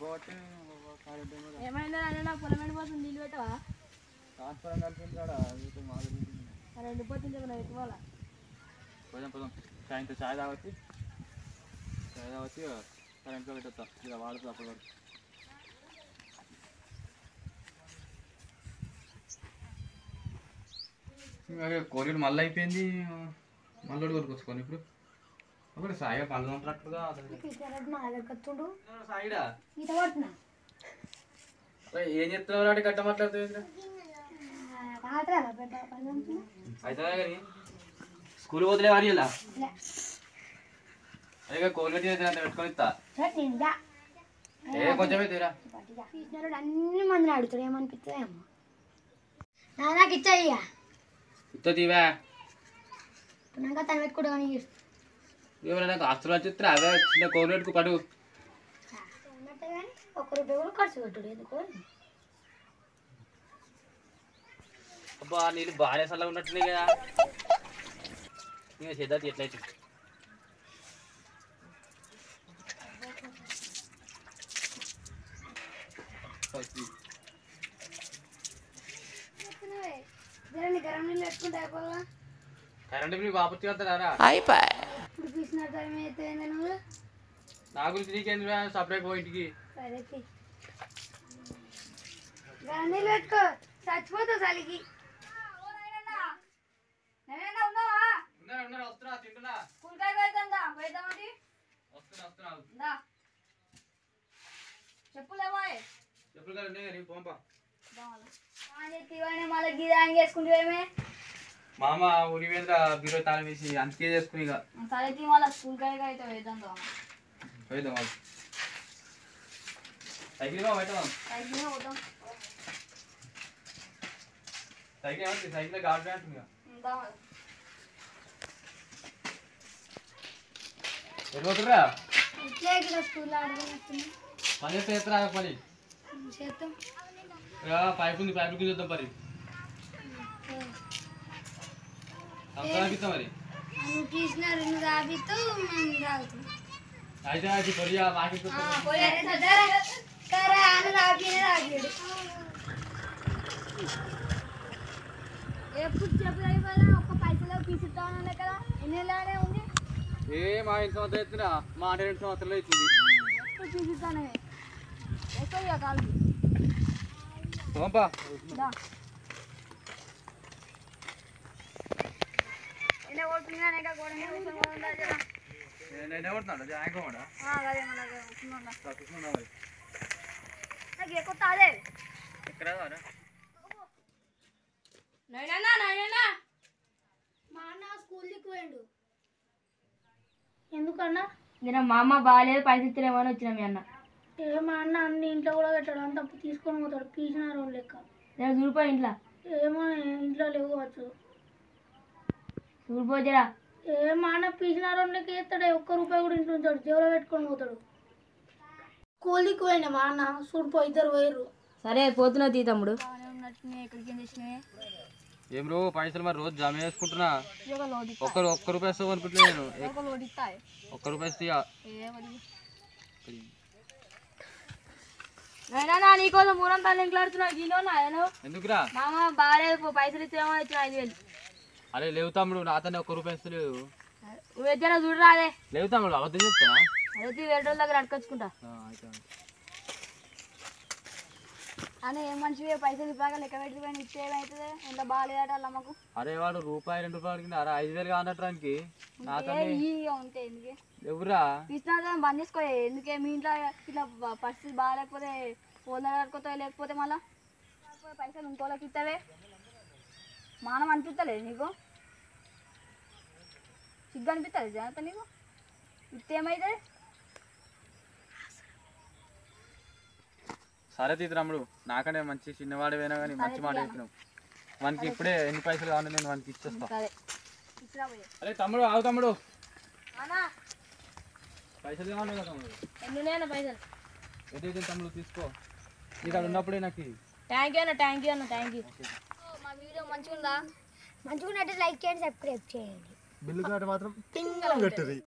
అయిపోతే ఏమైందా అన్న పొలం ఎండిపోతుంది నీళ్ళు పెట్టవా ట్రాన్స్ఫర్ కలిసింది కాడ మరి ఎండిపోతుంది మనం ఎత్తుకోవాలా పోదాం సాయంత్రం చాయ్ తాగొచ్చి కరెంట్లో పెట్టొస్తా ఇలా వాడుతుంది అప్పటి వరకు కోరిడు మళ్ళీ అయిపోయింది మళ్ళీ కొనుక్కొచ్చుకోని ఇప్పుడు ఒకటి సాయిగా పళ్ళు పంపినట్టుగా సాయిడా ఏం చెప్తున్నావు అంటే గట్ట మాట్లాడుతుంది అవుతుందా కానీ స్కూల్ పోతులే వాడి ఇలా అదే కోల్గేట్ చేస్తే అంత పెట్టుకొని ఇస్తా ఏ కొంచెమే తీరా అన్ని మందిని అడుగుతాడు ఏమనిపిస్తుందేమో నాకు ఇచ్చా ఇస్తా తీవా ఇంకా తను పెట్టుకోడు కానీ ఎవరైనా ఆస్తులు వచ్చిస్తే అవే చిన్న కోల్గేట్కు పడు ఉన్నట్టే కానీ ₹1 కూడా ఖర్చు పెట్టుడు ఎందుకు అబ్బా నీళ్ళు బాగానే సల్లగా ఉన్నట్టున్నాయి కదా ఇంకా చేద్దాం ఎట్లయితే గరం నీళ్ళు పెట్టుకుంటే అయిపోదా కరెంట్ బిల్ బాపత్తి వెళ్తారా ఇప్పుడు తీసిన టైం అయితే నువ్వు నా గురించి నీకేంద్ర సపరేట్ పోయింటికి సరే గరం నీళ్ళు పెట్టుకో చచ్చిపోతావు చలికి వస్తున్నా తింటున్నా వస్తున్నా చెప్పులు కదా ఉన్నాయి కానీ పంపా మామ ఊరి మీద బీరో తాళం వేసి అంతకే చేసుకుని ఇక పోయిద్దాం వాళ్ళు సైకిల్ పెట్టదాం సైకిల్ ఏమంటుంది సైకిల్ గాడి అంటుంది ఎడిపోతురా పని చేస్తే ఎత్తరా పని పైపు ఉంది పైపు కింద చూద్దాం మరి సంక్రాంతి మరి అయితే అది పొరియా మాకి ఎప్పుడు చెప్పు అయిపోయినా ఒక్క పైసలో తీసిద్దామన్నా కదా ఎన్ని ఉంది ఏ మా 5 సంవత్సరాలు ఎత్తున్నా మా 2 సంవత్సరాలు అవుతుంది తీసిద్దానే ఎక్కువ కాదు పంపా ఎందుకన్నా మా అమ్మ బాగాలేదు పైసలు ఇస్తలేమో అని వచ్చినా మీ అన్న మా అన్న అన్ని ఇంట్లో కూడా పెట్టాడు అంత తీసుకొని పోతాడు పీసిన లెక్క నేను చూడిపోయి ఇంట్లో ఏమో ఇంట్లో లేవు కావచ్చు చూడిపోజరా మా అన్న పీసిన లెక్క చేస్తాడు ₹1 కూడా ఇంట్లో ఉంచాడు జేబులో పెట్టుకొని పోతాడు కూలికి పోయినా మా అన్న చూడిపో ఇద్దరు పోయారు సరే పోతున్నా తీ తమ్ముడు ఏం రో పైసలు మరి రోజు జమ చేసుకుంటున్నా ₹1 ఇస్తావు అనుకుంటున్నా నేను ₹1 ఇస్తా నీకోసం మూడంతా ఇంట్లాడుతున్నావు ఎందుకురా మామ బాగాలేదు పైసలు ఇచ్చేమో ఇచ్చిన 5,000 అరే లేవు తమ్ముడు నాతోనే ₹1 ఇస్తలేవు నువ్వు చూడరాదే లేవు తమ్ముడు అబద్ధం చెప్తానా అదే వేరే వాళ్ళ దగ్గర అడకొచ్చుకుంటా అని ఏం మంచిగా పైసలు ఇవ్వగా లెక్క పెట్టిపోయిన ఇచ్చే ఏమవుతుంది ఎంత బాగాలేదట వాళ్ళ అమ్మకు అరే వాడు ₹2 2 అరే 5,000 కానట్రానికి ఉంటే ఎందుకే ఎవరా తీసుకున్నా బంద్ చేసుకో ఎందుకే మీ ఇంట్లో ఇట్లా పరిస్థితి బాగాలేకపోతే ఫోన్ కట్టుకోతాయి లేకపోతే మళ్ళీ పైసలు ఇంకోళ్ళకి ఇస్తావే మానం అనిపిస్తలేదు నీకు సిగ్గు అనిపిస్తుంది జాగ్రత్త నీకు ఇస్తే ఏమైతుంది సరే తీ తమ్ముడు నాకనే మంచి చిన్నవాడు పోయినా కానీ మంచి మాట చెప్పినావు మనకి ఇప్పుడే ఎన్ని పైసలు కావాలి నేను మనకి ఇచ్చేస్తా అరే తమ్ముడు ఆగు తమ్ముడు పైసలు కావాలి కదా తమ్ముడు ఎన్ని పైసలు ఏదైతే తమ్ముడు తీసుకో నీకు అది ఉన్నప్పుడే నాకు థ్యాంక్ యూ అన్న థ్యాంక్ యూ మా వీడియో మంచిగా ఉందా మంచిగా లైక్ చేయండి సబ్స్క్రైబ్ చేయండి బిల్లు కార్డు మాత్రం టింగ్